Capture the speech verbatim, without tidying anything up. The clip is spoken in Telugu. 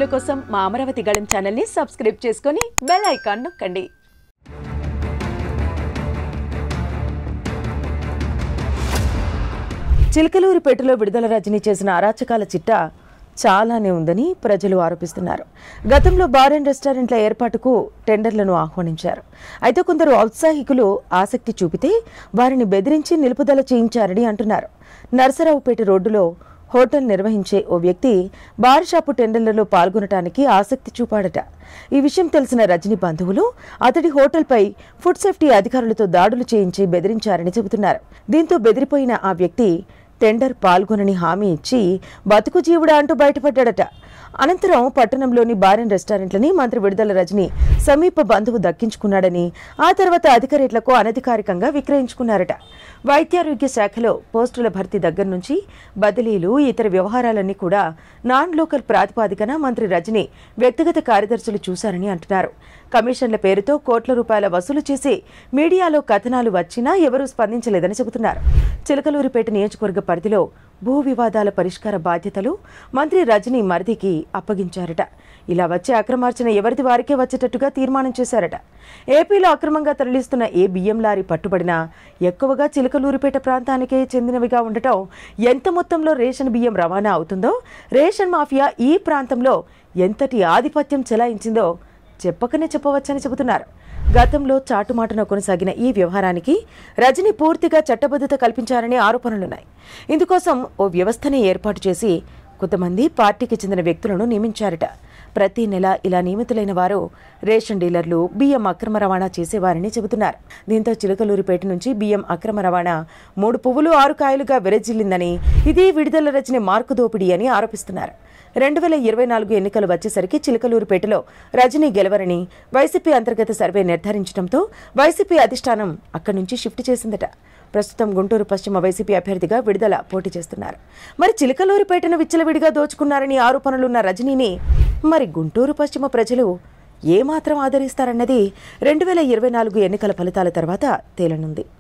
కోసం మా అమరావతి గళం ఛానల్ని సబ్స్క్రైబ్ చేసుకొని బెల్ ఐకాన్ నొక్కండి. చిలకలూరిపేటలో విడుదల రజనీ చేసిన అరాచకాల చిట్టా చాలానే ఉందని ప్రజలు ఆరోపిస్తున్నారు. గతంలో బార్ అండ్ రెస్టారెంట్ల ఏర్పాటుకు టెండర్లను ఆహ్వానించారు. అయితే కొందరు ఔత్సాహికులు ఆసక్తి చూపితే వారిని బెదిరించి నిలుపుదల చేయించారని అంటున్నారు. నరసరావుపేట రోడ్డులో హోటల్ నిర్వహించే ఓ వ్యక్తి బార్ షాపు టెండర్లలో పాల్గొనడానికి ఆసక్తి చూపాడట. ఈ విషయం తెలిసిన రజనీ బంధువులు అతడి హోటల్పై ఫుడ్ సేఫ్టీ అధికారులతో దాడులు చేయించి బెదిరించారని చెబుతున్నారు. దీంతో బెదిరిపోయిన ఆ వ్యక్తి టెండర్ పాల్గొనని హామీ ఇచ్చి బతుకు జీవుడా అంటూ బయటపడ్డాడట. అనంతరం పట్టణంలోని బార్ అండ్ రెస్టారెంట్లని మంత్రి విడుదల రజనీ సమీప బంధువు దక్కించుకున్నాడని, ఆ తర్వాత అధిక రేట్లకు అనధికారికంగా విక్రయించుకున్నారట. వైద్యారోగ్య శాఖలో పోస్టుల భర్తీ దగ్గర నుంచి బదిలీలు, ఇతర వ్యవహారాలన్నీ కూడా నాన్ లోకల్ ప్రాతిపాదికన మంత్రి రజనీ వ్యక్తిగత కార్యదర్శులు చూశారని అంటున్నారు. కమిషన్ల పేరుతో కోట్ల రూపాయల వసూలు చేసి మీడియాలో కథనాలు వచ్చినా ఎవరూ స్పందించలేదని చెబుతున్నారు. చిలకలూరిపేట నియోజకవర్గ పరిధిలో భూ వివాదాల పరిష్కార బాధ్యతలు మంత్రి రజనీ మరిదికి అప్పగించారట. ఇలా వచ్చే అక్రమార్చన ఎవరిది వారికే వచ్చేటట్టుగా తీర్మానం చేశారట. ఏపీలో అక్రమంగా తరలిస్తున్న ఏ బియ్యం లారీ పట్టుబడినా ఎక్కువగా చిలకలూరిపేట ప్రాంతానికే చెందినవిగా ఉండటం, ఎంత మొత్తంలో రేషన్ బియ్యం రవాణా అవుతుందో, రేషన్ మాఫియా ఈ ప్రాంతంలో ఎంతటి ఆధిపత్యం చెలాయించిందో చెప్పకనే చెప్పవచ్చని చెబుతున్నారు. గతంలో చాటుమాటున కొనసాగిన ఈ వ్యవహారానికి రజనీ పూర్తిగా చట్టబద్ధత కల్పించారనే ఆరోపణలున్నాయి. ఇందుకోసం ఓ వ్యవస్థని ఏర్పాటు చేసి కొంతమంది పార్టీకి చెందిన వ్యక్తులను నియమించారట. ప్రతి నెల ఇలా నియమితులైన వారు రేషన్ డీలర్లు, బియ్యం అక్రమ రవాణా చేసేవారని చెబుతున్నారు. దీంతో చిలకలూరిపేట నుంచి బియ్యం అక్రమ రవాణా మూడు పువ్వులు ఆరు కాయలుగా విరజిల్లిందని, ఇది విడుదల రజనీ మార్కు దోపిడీ అని ఆరోపిస్తున్నారు. రెండు వేల ఇరవై నాలుగు ఎన్నికలు వచ్చేసరికి చిలకలూరిపేటలో రజనీ గెలవరని వైసీపీ అంతర్గత సర్వే నిర్ధారించడంతో వైసీపీ అధిష్టానం అక్కడి నుంచి షిఫ్ట్ చేసిందట. ప్రస్తుతం గుంటూరు పశ్చిమ వైసీపీ అభ్యర్థిగా విడుదల పోటీ చేస్తున్నారు. మరి చిలకలూరిపేటను విచ్చలవిడిగా దోచుకున్నారని ఆరోపణలున్న రజనీని మరి గుంటూరు పశ్చిమ ప్రజలు ఏమాత్రం ఆదరిస్తారన్నది రెండు వేల ఇరవై నాలుగు ఎన్నికల ఫలితాల తర్వాత తేలనుంది.